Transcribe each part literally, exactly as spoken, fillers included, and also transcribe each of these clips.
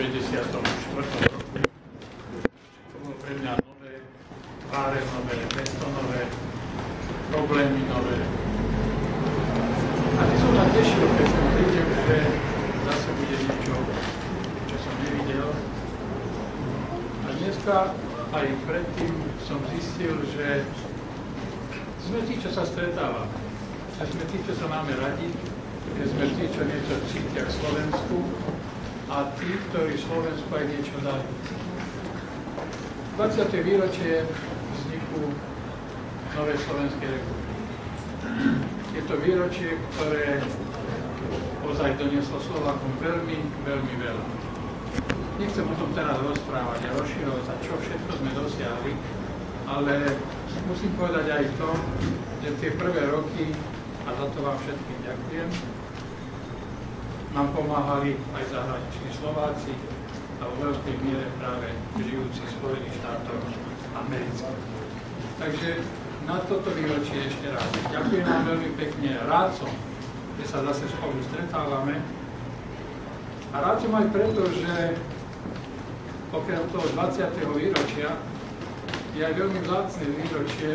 deväťdesiatom štvrtom roku. To bolo pre mňa nové, tváre nové, mesto nové, problémy nové. A ty som ma tešil, keď som videl, že zase bude niečo, čo som nevidel. A dneska aj predtým som zistil, že sme tí, čo sa stretávame. Že sme tí, čo sa máme radi, že sme tí, čo niečo cítia k Slovensku a tí, ktorí Slovensku aj niečo dajú. dvadsiate výročie vzniku Novej Slovenskej republiky. Je to výročie, ktoré ozaj donieslo Slovákom veľmi, veľmi veľa. Nechcem o tom teraz rozprávať a rozširovať sa, čo všetko sme dosiahli, ale musím povedať aj to, že tie prvé roky, a za to vám všetkým ďakujem, nám pomáhali aj zahraniční Slováci a vo veľkej miere práve žijúci v Spojených štátoch amerických. Takže na toto výročie ešte raz ďakujem vám veľmi pekne, rád som, že sa zase spolu stretávame. A rád som aj preto, že okrem toho dvadsiateho výročia je aj veľmi vzácne výročie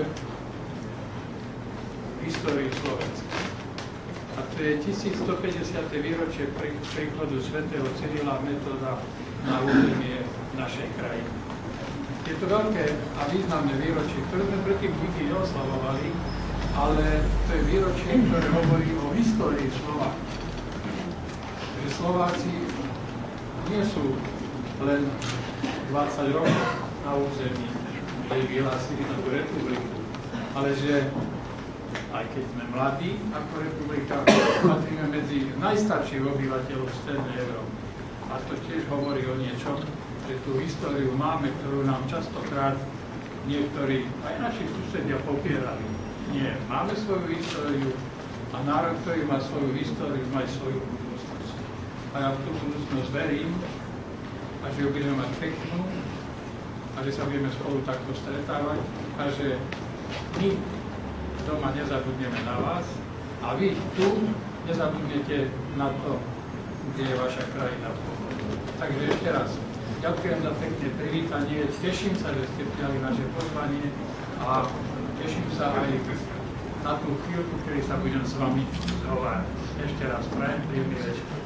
v histórii Slovenska. A to je tisícstopäťdesiate výročie príchodu svätého Cyrila Metoda na územie našej krajiny. Je to veľké a významné výročie, ktoré sme predtým nikdy neoslavovali, ale to je výročie, ktoré hovorí o histórii Slovákov. Že Slováci nie sú len dvadsať rokov na území, kde vyhlásili tú republiku, ale že aj keď sme mladí ako republika, patríme medzi najstarších obyvateľov Strednej Európy. A to tiež hovorí o niečom, že tú históriu máme, ktorú nám častokrát niektorí, aj naši susedia, popierali. Nie, máme svoju históriu a národ, ktorý má svoju históriu, má aj svoju budúcnosť. A ja v tú budúcnosť verím, a že ju budeme mať peknú, a že sa budeme spolu takto stretávať, a že my doma nezabudneme na vás a vy tu nezabudnete na to, kde je vaša krajina. Takže ešte raz ďakujem za pekné privítanie, teším sa, že ste prijali naše pozvanie a teším sa aj na tú chvíľku, kedy sa budem s vami zhovárať. Ešte raz prajem príjemný večer.